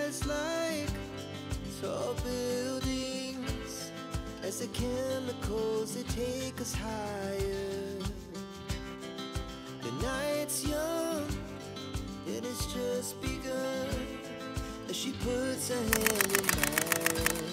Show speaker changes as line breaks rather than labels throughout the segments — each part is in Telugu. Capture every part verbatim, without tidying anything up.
rise like tall buildings as the chemicals they take us higher. The night's young and it's just begun as she puts her hand in mine.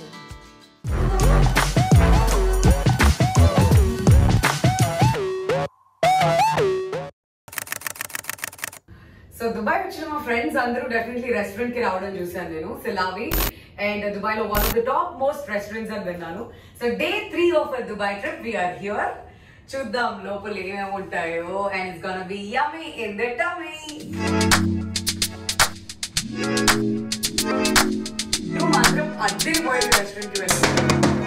So Dubai వచ్చిన మా ఫ్రెండ్స్ అందరూ డెఫినెట్లీ రెస్టారెంట్ కి రావడం చూసాను నేను సిలావి అండ్ దుబాయ్ లో one of the top most restaurants అని విన్నాను. So day three of Dubai trip we are here. చూద్దాం లోపల ఏమేమి ఉంటాయో and it's gonna be yummy in the tummy. నువ్వు మాత్రం అద్దరిపోయే రెస్టారెంట్ కి వెళ్ళాను.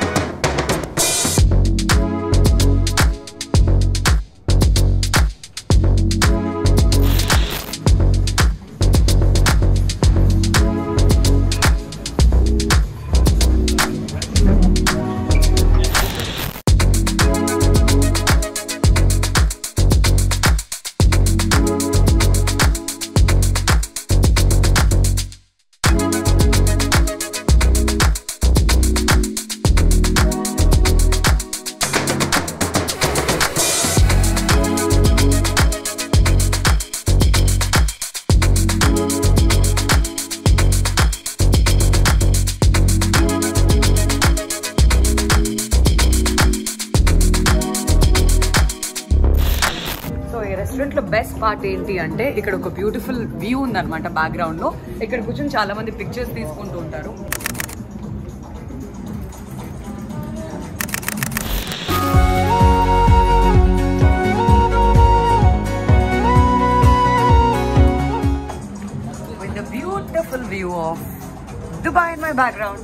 రెస్టారెంట్ లో బెస్ట్ పార్ట్ ఏంటి అంటే ఇక్కడ ఒక బ్యూటిఫుల్ వ్యూ ఉందన్నమాట బ్యాక్గ్రౌండ్ లో. ఇక్కడ కూర్చొని చాలా మంది పిక్చర్స్ తీసుకుంటూ ఉంటారు. With the beautiful view of Dubai in my background.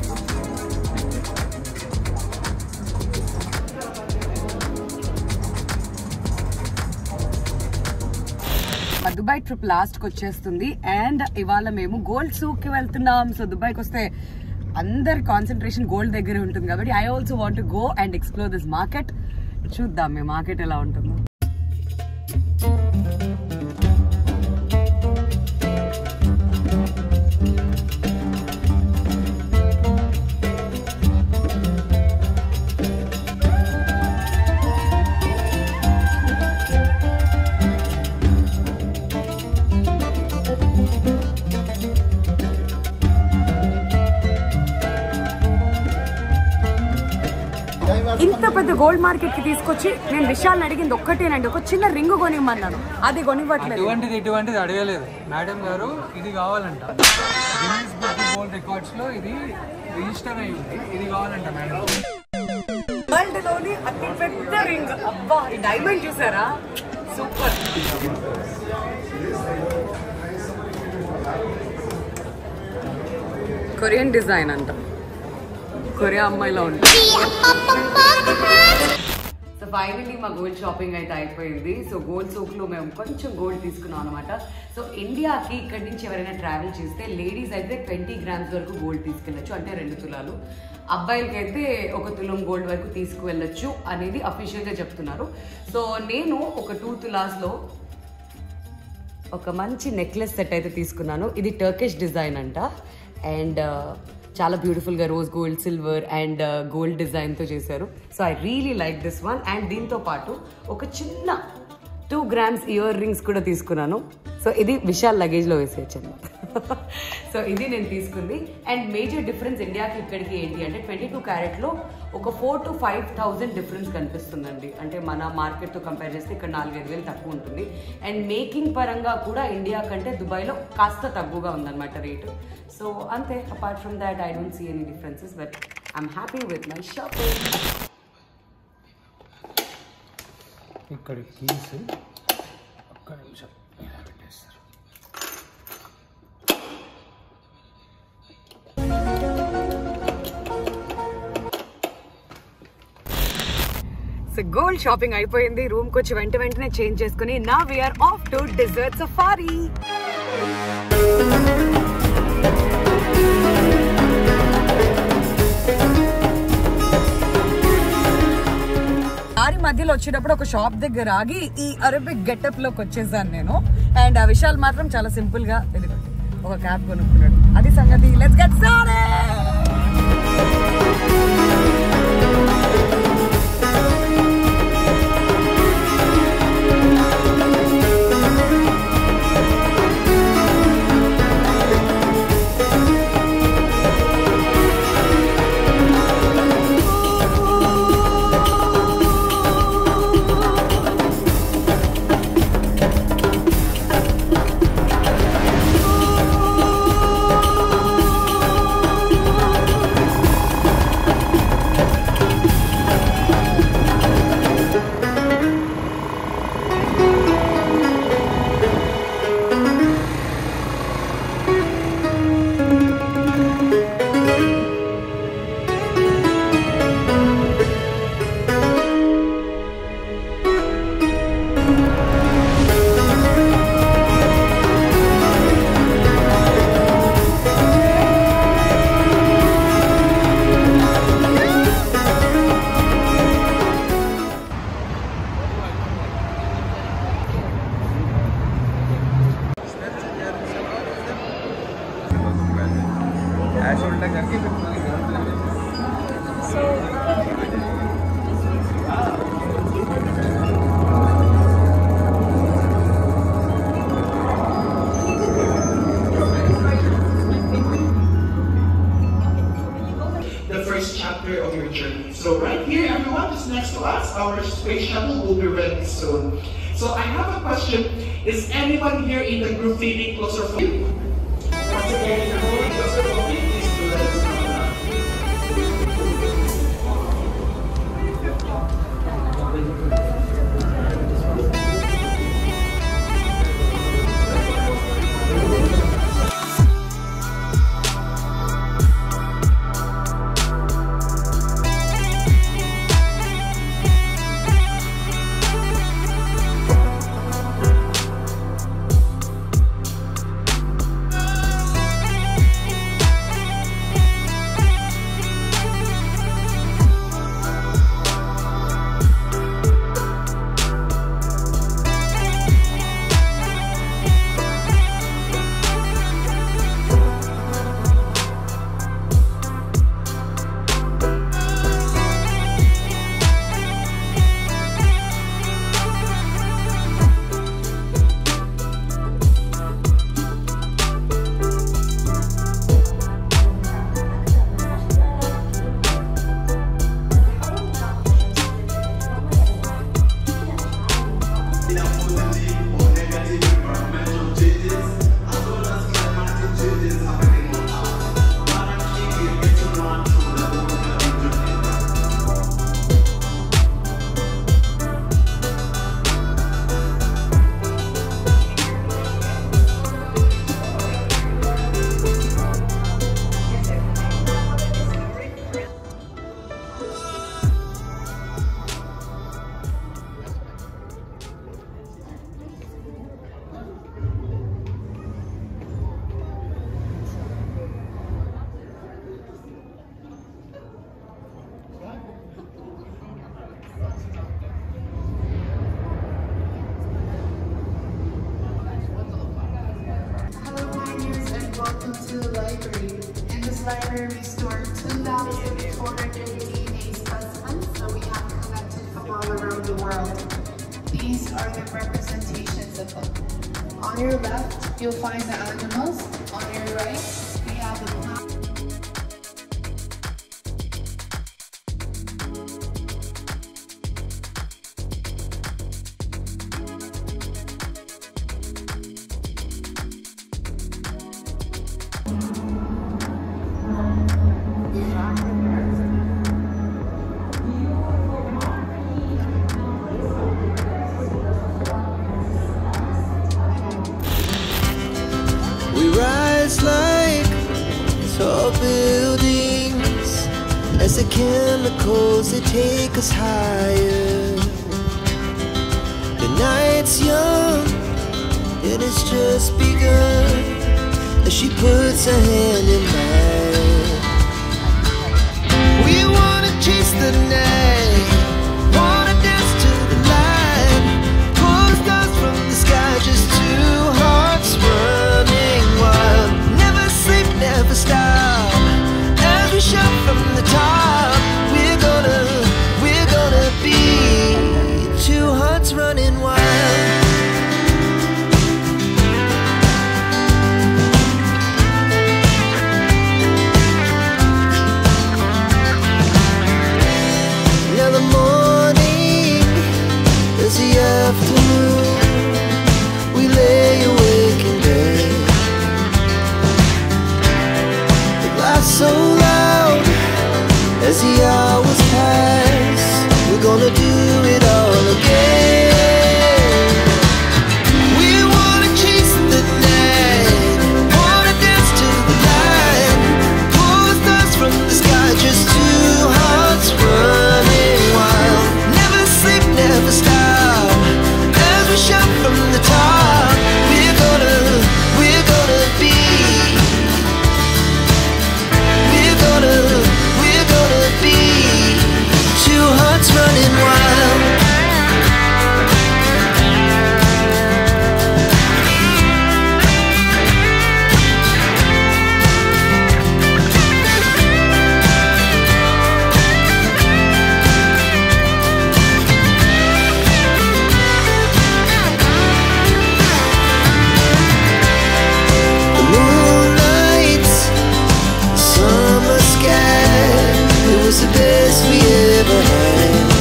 Dubai trip last కి వచ్చేస్తుంది అండ్ ఇవాళ మేము గోల్డ్ సూక్ కి వెళ్తున్నాం. సో దుబాయ్కి వస్తే అందరి కాన్సన్ట్రేషన్ గోల్డ్ దగ్గర ఉంటుంది కాబట్టి I also want to go and explore this market. చూద్దాం మీ మార్కెట్ ఎలా ఉంటుందో. ఇంత పెద్ద గోల్డ్ మార్కెట్ కి తీసుకొచ్చి నేను విషయాలను అడిగింది ఒక్కటేనండి, ఒక చిన్న రింగ్ కొనిమ్మన్నాను. అది కొనివ్వట్లేదు.
ఇటువంటిది ఇటువంటిది అడగలేదు మేడం గారు, ఇది కావాలంట. గిన్నెస్ బుక్ వరల్డ్ రికార్డ్స్ లో ఇది రిజిస్టర్ అయి ఉంది, ఇది కావాలంట మేడం.
వరల్డ్ లోని అతి పెద్ద రింగ్. అబ్బా ఈ డైమండ్ చూసారా, సూపర్. కొరియన్ డిజైన్ అంట, కొరియా అమ్మాయిలో ఉంటుంది. సో ఫైనల్లీ మా గోల్డ్ షాపింగ్ అయితే అయిపోయింది. సో గోల్డ్ సోక్ లో మేము కొంచెం గోల్డ్ తీసుకున్నాం అనమాట. సో ఇండియాకి ఇక్కడి నుంచి ఎవరైనా ట్రావెల్ చేస్తే లేడీస్ అయితే ట్వంటీ గ్రామ్స్ వరకు గోల్డ్ తీసుకెళ్ళచ్చు, అంటే రెండు తులాలు. అబ్బాయిలకి అయితే ఒక తులం గోల్డ్ వరకు తీసుకువెళ్ళచ్చు అనేది అఫీషియల్ గా చెప్తున్నారు. సో నేను ఒక టూ తులాస్ లో ఒక మంచి నెక్లెస్ సెట్ అయితే తీసుకున్నాను. ఇది టర్కిష్ డిజైన్ అంట అండ్ చాలా బ్యూటిఫుల్ గా rose gold, silver and gold design తో చేశారు. So I really like this one. And దీంతో పాటు ఒక చిన్న టూ గ్రామ్స్ ఇయర్ రింగ్స్ కూడా తీసుకున్నాను. సో ఇది విశాల్ లగేజ్ లో వేసేయచ్చండి. సో ఇది నేను తీసుకుంది. అండ్ మేజర్ డిఫరెన్స్ ఇండియాకి ఇక్కడికి ఏంటి అంటే ట్వంటీ టూ క్యారెట్ లో ఒక four to five thousand difference కనిపిస్తుందండి. అంటే మన మార్కెట్ తో కంపేర్ చేస్తే ఇక్కడ నాలుగైదు వేలు తక్కువ ఉంటుంది. అండ్ మేకింగ్ పరంగా కూడా ఇండియా కంటే దుబాయ్లో కాస్త తక్కువగా ఉందన్నమాట రేటు. సో అంతే, apart from that I don't see any differences, but I'm happy with my shopping.
ఇక్కడ కీస్ ఒక్క నిమిషం పెట్టేస్తారు.
సో గోల్డ్ షాపింగ్ అయిపోయింది. రూమ్ కి వచ్చి వెంట వెంటనే చేంజ్ చేసుకుని నా we are off to desert safari. దారి మధ్యలో వచ్చేటప్పుడు ఒక షాప్ దగ్గర ఆగి ఈ అరబిక్ గెటప్ లోకి వచ్చేసాను నేను. అండ్ ఆ విషయాలు మాత్రం చాలా సింపుల్ గా ఒక క్యాప్ కొనుక్కున్నాడు. అది సంగతి. Let's get started.
Of your journey. So right here, everyone is next to us. Our space shuttle will be ready soon. So I have a question. Is anyone here in the group feeling claustrophobic? Once again, if you're feeling claustrophobic, please do let us know now.
library restored two thousand four hundred D N A specimens that we have collected from all around the world. These are the representations of them. On your left, you'll find the animals. On your right, we have the plant.
Tall buildings, as the chemicals they take us higher. The night's young, it has just begun, as she puts her hand in mine. We wanna chase the night, wanna dance to the light, pull the stars from the sky, just two hearts running wild. was the best we ever had.